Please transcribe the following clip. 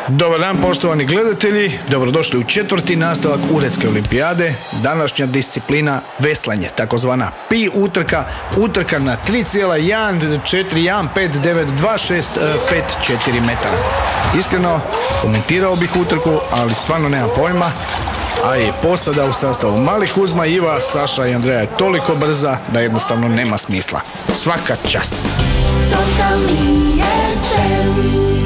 Dobar dan poštovani gledatelji, dobrodošli u četvrti nastavak Uredske olimpijade. Današnja disciplina veslanje, takozvana pi utrka, utrka na 3,141,5,9,2,6,5,4 metara. Iskreno, komentirao bih utrku, ali stvarno nemam pojma, a je posada u sastavu Malih Uzma, Iva, Saša i Andreja je toliko brza da jednostavno nema smisla. Svaka čast!